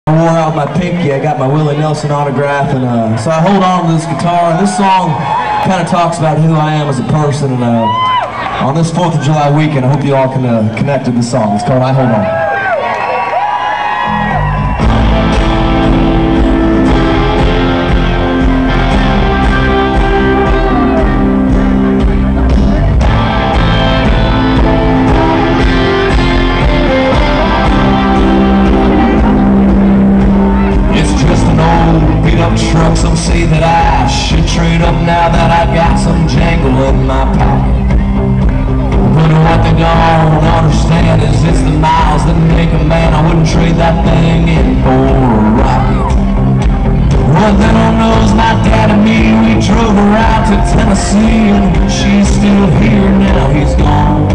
I wore out my pinky. I got my Willie Nelson autograph, and so I hold on to this guitar. And this song kind of talks about who I am as a person. And on this 4th of July weekend, I hope you all can connect with this song. It's called "I Hold On." Truck, some say that I should trade up now that I got some jangle in my pocket. But what they don't understand is it's the miles that make a man. I wouldn't trade that thing in for a rocket. What they don't know is my dad and me, we drove her out to Tennessee, and she's still here now, he's gone.